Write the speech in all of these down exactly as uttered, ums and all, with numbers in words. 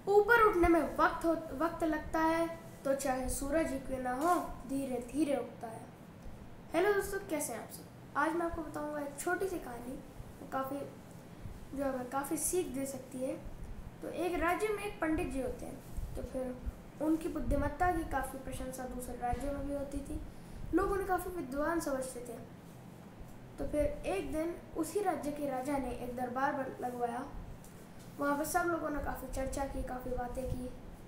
ऊपर उठने में वक्त हो वक्त लगता है, तो चाहे सूरज ही क्यों ना हो धीरे धीरे उगता है। हेलो दोस्तों, कैसे हैं आप सब। आज मैं आपको बताऊंगा एक छोटी सी कहानी, वो काफ़ी जो हमें काफ़ी सीख दे सकती है। तो एक राज्य में एक पंडित जी होते हैं, तो फिर उनकी बुद्धिमत्ता की काफ़ी प्रशंसा दूसरे राज्यों में भी होती थी। लोग उन्हें काफ़ी विद्वान समझते थे। तो फिर एक दिन उसी राज्य के राजा ने एक दरबार लगवाया। वहाँ पर सब लोगों ने काफ़ी चर्चा की, काफ़ी बातें की।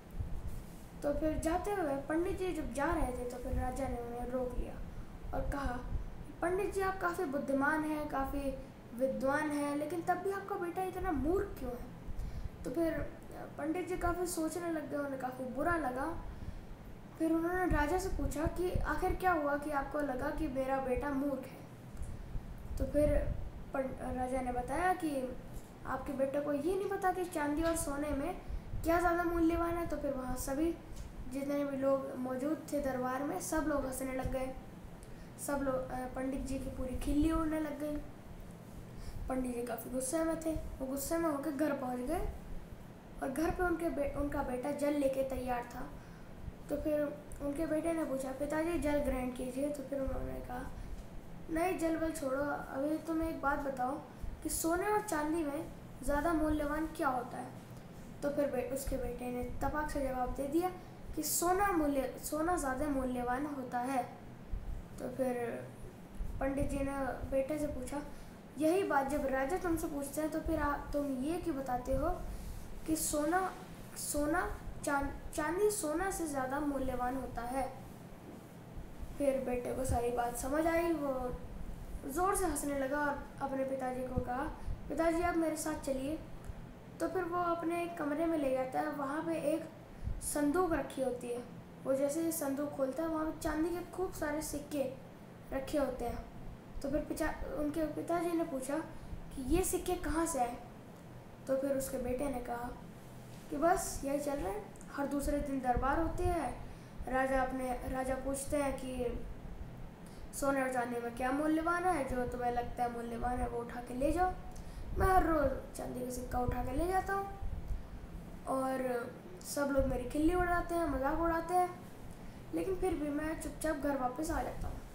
तो फिर जाते हुए पंडित जी जब जा रहे थे, तो फिर राजा ने उन्हें रोक लिया और कहा, पंडित जी आप काफ़ी बुद्धिमान हैं, काफ़ी विद्वान हैं, लेकिन तब भी आपका बेटा इतना मूर्ख क्यों है। तो फिर पंडित जी काफ़ी सोचने लग गए, उन्हें काफ़ी बुरा लगा। फिर उन्होंने राजा से पूछा कि आखिर क्या हुआ कि आपको लगा कि मेरा बेटा मूर्ख है। तो फिर राजा ने बताया कि आपके बेटे को ये नहीं पता कि चांदी और सोने में क्या ज़्यादा मूल्यवान है। तो फिर वहाँ सभी जितने भी लोग मौजूद थे दरबार में, सब लोग हंसने लग गए। सब लोग पंडित जी की पूरी खिल्ली उड़ने लग गई। पंडित जी काफ़ी गुस्से में थे। वो गुस्से में होकर घर पहुँच गए और घर पे उनके बे, उनका बेटा जल लेके तैयार था। तो फिर उनके बेटे ने पूछा, पिताजी जल ग्रहण कीजिए। तो फिर उन्होंने कहा, नहीं जल वल छोड़ो, अभी तुम एक बात बताओ कि सोने और चांदी में ज़्यादा मूल्यवान क्या होता है। तो फिर बे, उसके बेटे ने तपाक से जवाब दे दिया कि सोना मूल्य सोना ज़्यादा मूल्यवान होता है। तो फिर पंडित जी ने बेटे से पूछा, यही बात जब राजा तुमसे पूछते हैं तो फिर आप तुम ये क्यों बताते हो कि सोना सोना चांद चांदी सोना से ज़्यादा मूल्यवान होता है। फिर बेटे को सारी बात समझ आई। वो ज़ोर से हंसने लगा और अपने पिताजी को कहा, पिताजी आप मेरे साथ चलिए। तो फिर वो अपने एक कमरे में ले जाता है। वहाँ पे एक संदूक रखी होती है। वो जैसे ही संदूक खोलता है, वहाँ पे चांदी के खूब सारे सिक्के रखे होते हैं। तो फिर पिता उनके पिताजी ने पूछा कि ये सिक्के कहाँ से आए। तो फिर उसके बेटे ने कहा कि बस यही चल रहा है, हर दूसरे दिन दरबार होते हैं। राजा अपने राजा पूछते हैं कि सोने और चांदी में क्या मूल्यवान है, जो तुम्हें लगता है मूल्यवान है वो उठा के ले जाओ। मैं हर रोज़ चांदी का सिक्का उठा के ले जाता हूँ और सब लोग मेरी खिल्ली उड़ाते हैं, मजाक उड़ाते हैं, लेकिन फिर भी मैं चुपचाप घर वापस आ जाता हूँ।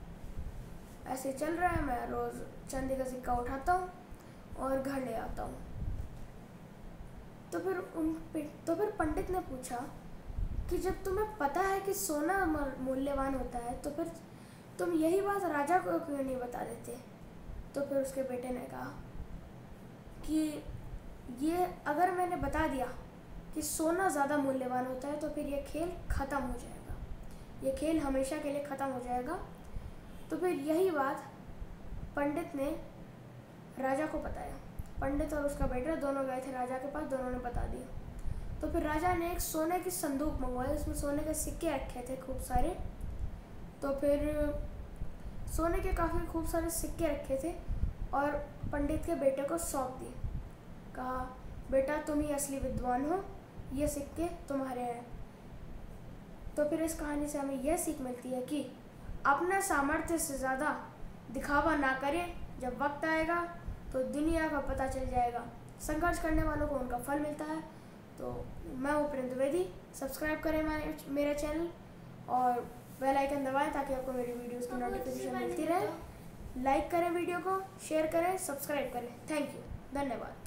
ऐसे चल रहा है, मैं रोज़ चांदी का सिक्का उठाता हूँ और घर ले आता हूँ। तो फिर उन तो फिर पंडित ने पूछा कि जब तुम्हें पता है कि सोना मूल्यवान होता है, तो फिर तुम यही बात राजा को क्यों नहीं बता देते। तो फिर उसके बेटे ने कहा कि ये अगर मैंने बता दिया कि सोना ज़्यादा मूल्यवान होता है, तो फिर ये खेल ख़त्म हो जाएगा, ये खेल हमेशा के लिए ख़त्म हो जाएगा। तो फिर यही बात पंडित ने राजा को बताया। पंडित और उसका बेटा दोनों गए थे राजा के पास, दोनों ने बता दिया। तो फिर राजा ने एक सोने की संदूक मंगवाई, उसमें सोने के सिक्के रखे थे खूब सारे। तो फिर सोने के काफ़ी खूब सारे सिक्के रखे थे और पंडित के बेटे को सौंप दिए। कहा, बेटा तुम ही असली विद्वान हो, ये सिक्के तुम्हारे हैं। तो फिर इस कहानी से हमें यह सीख मिलती है कि अपना सामर्थ्य से ज़्यादा दिखावा ना करें। जब वक्त आएगा तो दुनिया का पता चल जाएगा। संघर्ष करने वालों को उनका फल मिलता है। तो मैं हूँ प्रिंस द्विवेदी। सब्सक्राइब करें मेरा चैनल और बेल आइकन दबाएं ताकि आपको मेरी वीडियोस की नोटिफिकेशन मिलती रहे। लाइक करें वीडियो को, शेयर करें, सब्सक्राइब करें। थैंक यू, धन्यवाद।